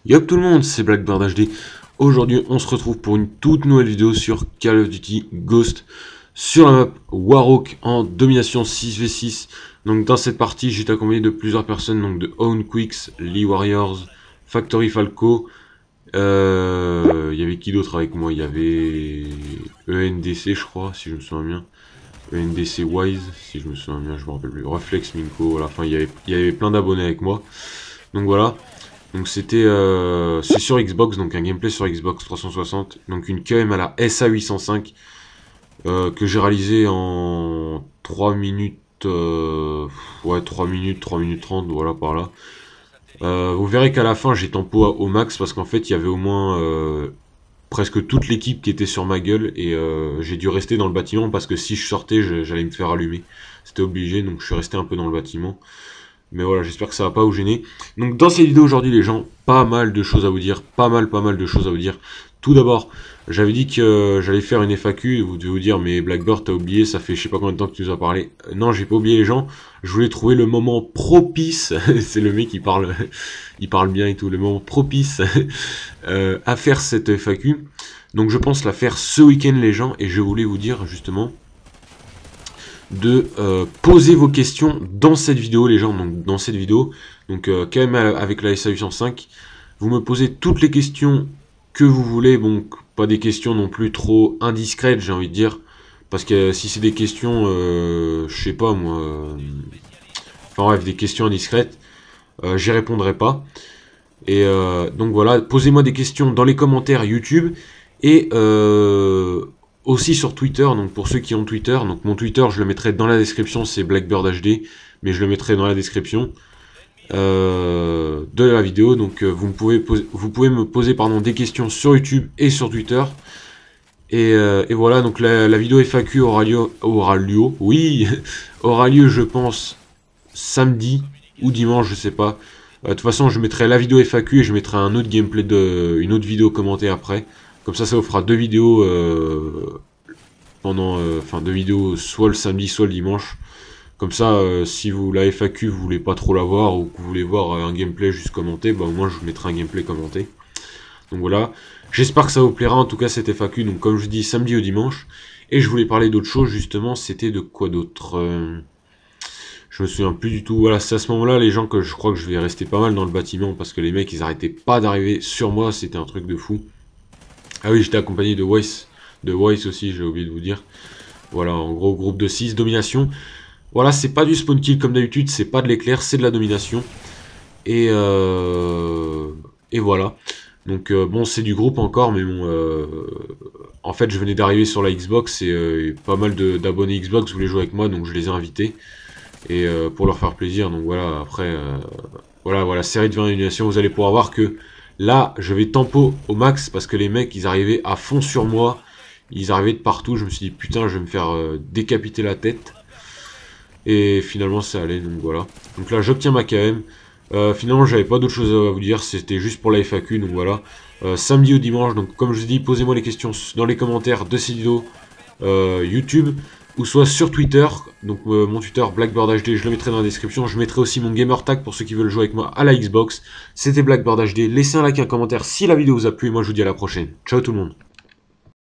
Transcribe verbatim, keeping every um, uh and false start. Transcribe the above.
Yop tout le monde, c'est Blackbird H D. Aujourd'hui, on se retrouve pour une toute nouvelle vidéo sur Call of Duty Ghost sur la map Warhawk en domination six v six. Donc dans cette partie, j'étais accompagné de plusieurs personnes, donc de Own Quicks, Lee Warriors, Factory Falco. Euh, il y avait qui d'autre avec moi? Il y avait E N D C, je crois, si je me souviens bien. E N D C Wise, si je me souviens bien, je me rappelle plus. Reflex Minko, voilà. Enfin, il y avait, il y avait plein d'abonnés avec moi. Donc voilà. Donc c'était euh, c'est sur Xbox, donc un gameplay sur Xbox trois cent soixante, donc une K M à la S A huit cent cinq euh, que j'ai réalisé en trois minutes, euh, ouais trois minutes, trois minutes trente, voilà par là. Euh, vous verrez qu'à la fin j'ai tempo au max parce qu'en fait il y avait au moins euh, presque toute l'équipe qui était sur ma gueule et euh, j'ai dû rester dans le bâtiment parce que si je sortais j'allais me faire allumer. C'était obligé, donc je suis resté un peu dans le bâtiment. Mais voilà, j'espère que ça va pas vous gêner. Donc dans cette vidéo aujourd'hui les gens, pas mal de choses à vous dire, pas mal pas mal de choses à vous dire. Tout d'abord, j'avais dit que euh, j'allais faire une F A Q, vous devez vous dire mais Blackbird t'as oublié, ça fait je sais pas combien de temps que tu nous as parlé. Euh, non, j'ai pas oublié les gens, je voulais trouver le moment propice, c'est le mec qui parle, il parle bien et tout, le moment propice euh, à faire cette F A Q. Donc je pense la faire ce week-end les gens, et je voulais vous dire justement de euh, poser vos questions dans cette vidéo les gens, donc dans cette vidéo, donc euh, quand même avec la S A huit cent cinq, vous me posez toutes les questions que vous voulez, bon pas des questions non plus trop indiscrètes j'ai envie de dire, parce que euh, si c'est des questions, euh, je sais pas moi, euh, enfin bref des questions indiscrètes, euh, j'y répondrai pas, et euh, donc voilà, posez-moi des questions dans les commentaires YouTube, et euh, aussi sur Twitter, donc pour ceux qui ont Twitter, donc mon Twitter je le mettrai dans la description, c'est Blackbird H D, mais je le mettrai dans la description euh, de la vidéo, donc euh, vous, pouvez poser, vous pouvez me poser pardon, des questions sur YouTube et sur Twitter, et, euh, et voilà, donc la, la vidéo F A Q aura lieu, aura lieu, oui, aura lieu je pense samedi ou dimanche, je sais pas. De euh, toute façon je mettrai la vidéo F A Q et je mettrai un autre gameplay, de, une autre vidéo commentée après. Comme ça, ça vous fera deux vidéos euh, pendant, euh, enfin deux vidéos soit le samedi, soit le dimanche. Comme ça, euh, si vous la F A Q vous voulez pas trop la voir ou que vous voulez voir un gameplay juste commenté, bah au moins je vous mettrai un gameplay commenté. Donc voilà, j'espère que ça vous plaira en tout cas cette F A Q. Donc comme je dis, samedi ou dimanche. Et je voulais parler d'autre chose justement. C'était de quoi d'autre euh, Je me souviens plus du tout. Voilà, c'est à ce moment-là les gens que je crois que je vais rester pas mal dans le bâtiment parce que les mecs ils arrêtaient pas d'arriver sur moi. C'était un truc de fou. Ah oui, j'étais accompagné de Weiss, de Weiss aussi, j'ai oublié de vous dire. Voilà, en gros, groupe de six, domination. Voilà, c'est pas du spawn kill comme d'habitude, c'est pas de l'éclair, c'est de la domination. Et, euh, et voilà. Donc euh, bon, c'est du groupe encore, mais bon, euh, en fait, je venais d'arriver sur la Xbox et euh, pas mal d'abonnés Xbox voulaient jouer avec moi, donc je les ai invités. Et euh, pour leur faire plaisir, donc voilà, après, euh, voilà, voilà, série de vingt éliminations, vous allez pouvoir voir que là, je vais tempo au max parce que les mecs, ils arrivaient à fond sur moi. Ils arrivaient de partout. Je me suis dit, putain, je vais me faire euh, décapiter la tête. Et finalement, ça allait. Donc voilà. Donc là, j'obtiens ma K M. Euh, finalement, j'avais pas d'autre chose à vous dire. C'était juste pour la F A Q. Donc voilà. Euh, samedi ou dimanche. Donc comme je vous dis, posez-moi les questions dans les commentaires de ces vidéos euh, YouTube. Ou soit sur Twitter, donc euh, mon Twitter Blackbird H D, je le mettrai dans la description. Je mettrai aussi mon gamer tag pour ceux qui veulent jouer avec moi à la Xbox. C'était Blackbird H D, laissez un like et un commentaire si la vidéo vous a plu, et moi je vous dis à la prochaine. Ciao tout le monde.